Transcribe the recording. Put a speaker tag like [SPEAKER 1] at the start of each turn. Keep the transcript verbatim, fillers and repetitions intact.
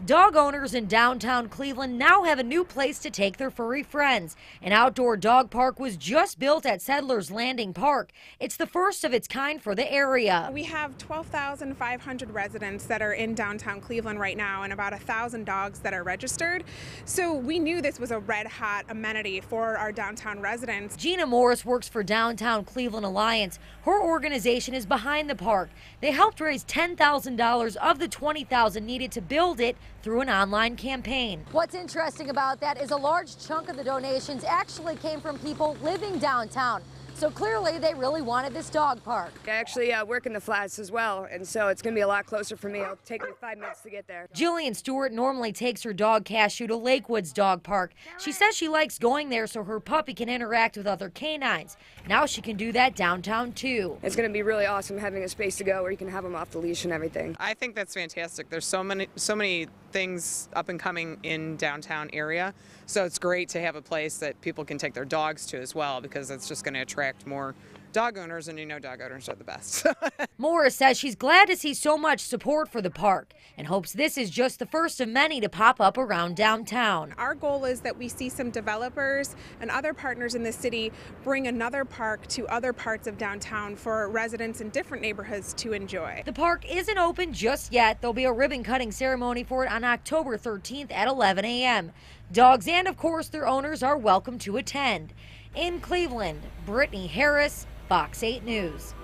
[SPEAKER 1] Dog owners in downtown Cleveland now have a new place to take their furry friends. An outdoor dog park was just built at Settlers Landing Park. It's the first of its kind for the area.
[SPEAKER 2] We have twelve thousand five hundred residents that are in downtown Cleveland right now and about one thousand dogs that are registered. So we knew this was a red hot amenity for our downtown residents.
[SPEAKER 1] Gina Morris works for Downtown Cleveland Alliance. Her organization is behind the park. They helped raise ten thousand dollars of the twenty thousand dollars needed to build it through an online campaign.
[SPEAKER 3] What's interesting about that is a large chunk of the donations actually came from people living downtown. So clearly they really wanted this dog park.
[SPEAKER 4] I actually uh, work in the flats as well, and so it's going to be a lot closer for me. It'll take me five minutes to get there.
[SPEAKER 1] Jillian Stewart normally takes her dog Cashew to Lakewoods Dog Park. She says she likes going there so her puppy can interact with other canines. Now she can do that downtown too.
[SPEAKER 4] It's going to be really awesome having a space to go where you can have them off the leash and everything.
[SPEAKER 5] I think that's fantastic. There's so many, so many things up and coming in downtown area, so it's great to have a place that people can take their dogs to as well, because it's just going to attract more dog owners, and you know dog owners are the best.
[SPEAKER 1] Morris says she's glad to see so much support for the park and hopes this is just the first of many to pop up around downtown.
[SPEAKER 2] Our goal is that we see some developers and other partners in the city bring another park to other parts of downtown for residents in different neighborhoods to enjoy.
[SPEAKER 1] The park isn't open just yet. There'll be a ribbon cutting ceremony for it on October thirteenth at eleven a m Dogs and, of course, their owners are welcome to attend. In Cleveland, Brittany Harris, Fox eight News.